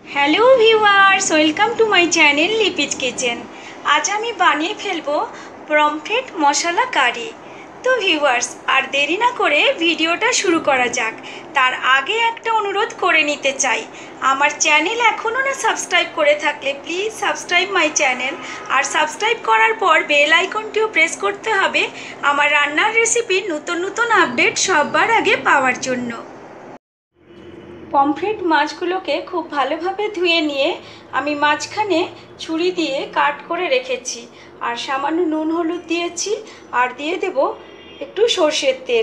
Hello viewers, welcome to my channel Lipi's kitchen. আজ আমি বানিয়ে ফেলবো পমফ্রেট মশলা কারি। তো ভিউয়ার্স, আর দেরি না করে ভিডিওটা শুরু করা যাক। তার আগে একটা অনুরোধ করে নিতে চাই, আমার চ্যানেল এখনও না সাবস্ক্রাইব করে থাকলে প্লিজ সাবস্ক্রাইব মাই চ্যানেল। আর সাবস্ক্রাইব করার পর বেল আইকনটিও প্রেস করতে হবে আমার রান্নার রেসিপির নতুন নতুন আপডেট সবার আগে পাওয়ার জন্য। পমফ্রেট মাছগুলোকে খুব ভালোভাবে ধুয়ে নিয়ে আমি মাঝখানে ছুরি দিয়ে কাট করে রেখেছি, আর সামান্য নুন হলুদ দিয়েছি, আর দিয়ে দেব একটু সর্ষের তেল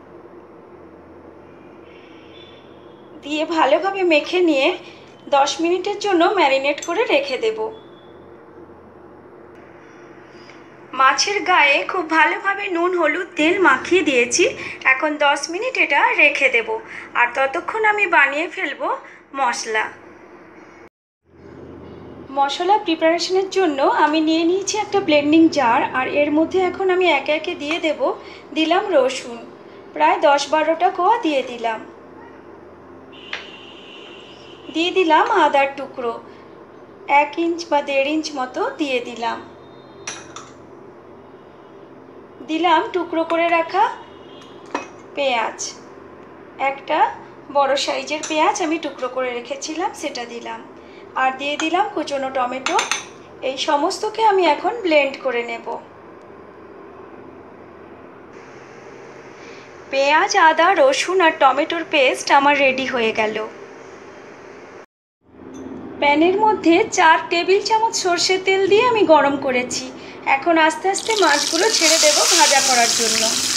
দিয়ে ভালোভাবে মেখে নিয়ে 10 মিনিটের জন্য ম্যারিনেট করে রেখে দেব। মাছের গায়ে খুব ভালোভাবে নুন হলুদ তেল মাখিয়ে দিয়েছি। এখন 10 মিনিট এটা রেখে দেব, আর ততক্ষণ আমি বানিয়ে ফেলবো মশলা প্রিপারেশনের জন্য আমি নিয়ে নিয়েছি একটা ব্লেন্ডিং জার, আর এর মধ্যে এখন আমি একে একে দিয়ে দিলাম রসুন, প্রায় 10-12টা কোয়া দিয়ে দিলাম আদার টুকরো 1 ইঞ্চ বা 1.5 ইঞ্চ মতো দিয়ে দিলাম টুকরো করে রাখা পেঁয়াজ, একটা বড় সাইজের পেঁয়াজ আমি টুকরো করে রেখেছিলাম সেটা দিলাম, আর দিয়ে দিলাম কুচনো টমেটো। এই সমস্তকে আমি এখন ব্লেন্ড করে নেব। পেঁয়াজ, আদা, রসুন আর টমেটোর পেস্ট আমার রেডি হয়ে গেল। প্যানের মধ্যে 4 টেবিল চামচ সর্ষের তেল দিয়ে আমি গরম করেছি। এখন আস্তে আস্তে মাছগুলো ছেড়ে দেব ভাজা করার জন্য।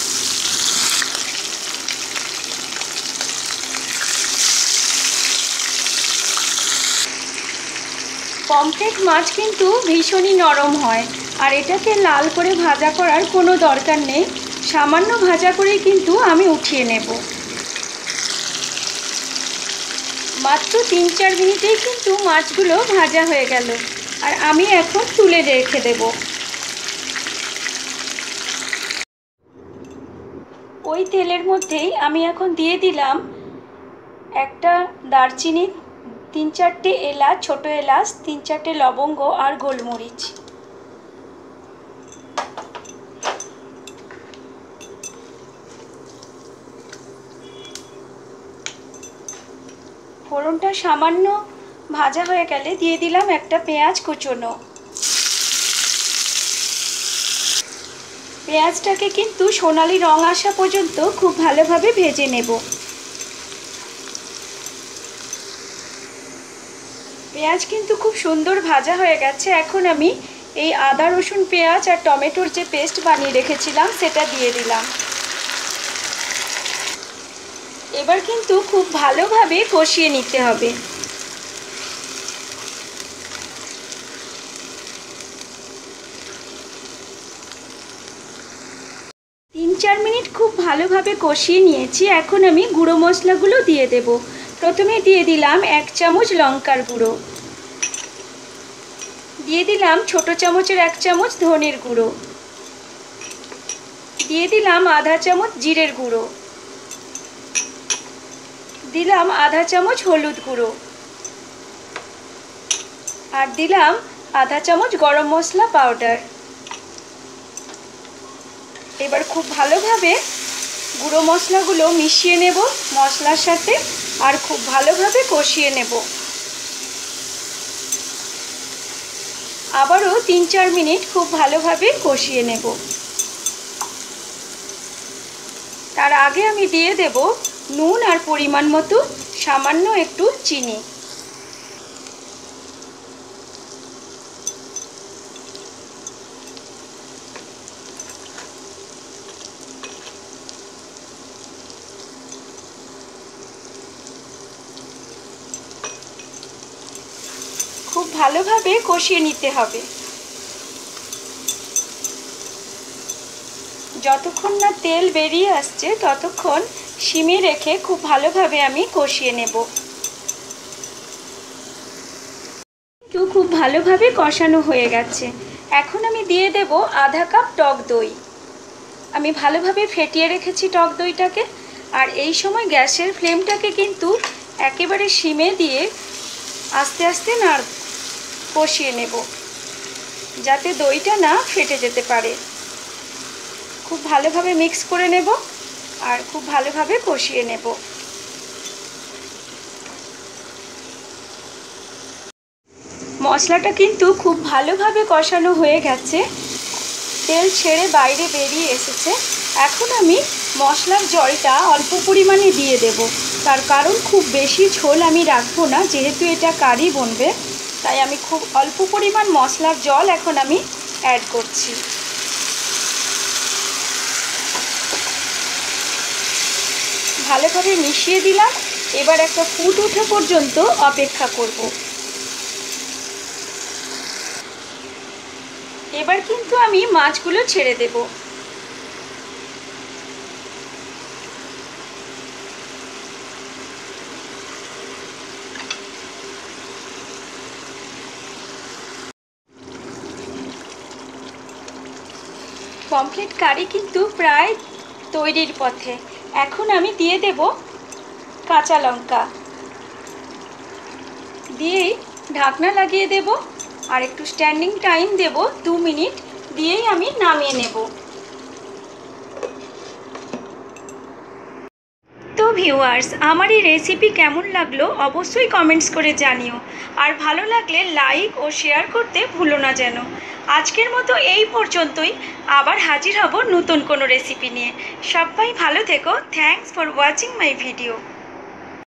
পমফ্রেট মাছ কিন্তু ভীষণই নরম হয়, আর এটাকে লাল করে ভাজা করার কোনো দরকার নেই। সামান্য ভাজা করেই কিন্তু আমি উঠিয়ে নেব। মাত্র 3-4 মিনিটেই কিন্তু মাছগুলো ভাজা হয়ে গেল, আর আমি এখন তুলে রেখে দেব। ওই তেলের মধ্যেই আমি এখন দিয়ে দিলাম একটা দারচিনি, 3-4টে এলাচ, ছোট এলাচ, 3-4টে লবঙ্গ আর গোলমরিচ। ফোড়নটা সামান্য ভাজা হয়ে গেলে দিয়ে দিলাম একটা পেঁয়াজ কুচনো। পেঁয়াজটাকে কিন্তু সোনালি রং আসা পর্যন্ত খুব ভালোভাবে ভেজে নেব। পেঁয়াজ কিন্তু খুব সুন্দর ভাজা হয়ে গেছে। এখন আমি এই আদা রসুন পেঁয়াজ আর টমেটোর যে পেস্ট বানিয়ে রেখেছিলাম সেটা দিয়ে দিলাম। এবার কিন্তু খুব ভালোভাবে কষিয়ে নিতে হবে। তিন 4 মিনিট খুব ভালোভাবে কষিয়ে নিয়েছি। এখন আমি গুঁড়ো মশলাগুলো দিয়ে দেব। প্রথমে দিয়ে দিলাম 1 চামচ লঙ্কার গুঁড়ো, দিয়ে দিলাম ছোট চামচের 1 চামচ ধনের গুঁড়ো, দিয়ে দিলাম আধা চামচ জিরের গুঁড়ো, দিলাম আধা চামচ হলুদ গুঁড়ো, আর দিলাম আধা চামচ গরম মশলা পাউডার। এবার খুব ভালোভাবে গুঁড়ো মশলাগুলো মিশিয়ে নেব মশলার সাথে, আর খুব ভালোভাবে কষিয়ে নেব। আবারও 3-4 মিনিট খুব ভালোভাবে কষিয়ে নেব। তার আগে আমি দিয়ে দেব নুন আর পরিমাণ মতো সামান্য একটু চিনি। খুব ভালোভাবে কষিয়ে নিতে হবে। যতক্ষণ না তেল বেরিয়ে আসছে ততক্ষণ সিমে রেখে খুব ভালোভাবে আমি কষিয়ে নেব। তো খুব ভালোভাবে কষানো হয়ে গেছে। এখন আমি দিয়ে দেব আধা কাপ টক দই। আমি ভালোভাবে ফেটিয়ে রেখেছি টক দইটাকে। আর এই সময় গ্যাসের ফ্লেমটাকে কিন্তু একেবারে সিমে দিয়ে আস্তে আস্তে কষিয়ে নেব, যাতে দইটা না ফেটে যেতে পারে। খুব ভালোভাবে মিক্স করে নেব আর খুব ভালোভাবে কষিয়ে নেব। মশলাটা কিন্তু খুব ভালোভাবে কষানো হয়ে গেছে, তেল ছেড়ে বাইরে বেরিয়ে এসেছে। এখন আমি মশলার জলটা অল্প পরিমাণে দিয়ে দেব, তার কারণ খুব বেশি ঝোল আমি রাখবো না, যেহেতু এটা কারি বনবে, তাই আমি খুব অল্প পরিমাণ মশলার জল এখন আমি অ্যাড করছি। ভালোভাবে মিশিয়ে দিলাম। এবার একটা ফুট ওঠা পর্যন্ত অপেক্ষা করব। এবার কিন্তু আমি মাছগুলো ছেড়ে দেব। পমফ্রেট কারি কিন্তু প্রায় তৈরির পথে। এখন আমি দিয়ে দেব কাঁচা লঙ্কা, দিয়েই ঢাকনা লাগিয়ে দেব আর একটু স্ট্যান্ডিং টাইম দেব 2 মিনিট, দিয়েই আমি নামিয়ে নেব। তো ভিউয়ার্স, আমার এই রেসিপি কেমন লাগলো অবশ্যই কমেন্টস করে জানিও, আর ভালো লাগলে লাইক ও শেয়ার করতে ভুলো না যেন। আজকের মতো এই পর্যন্তই, আবার হাজির হব নতুন কোনো রেসিপি নিয়ে। সবাই ভালো থেকো। Thanks for watching my video.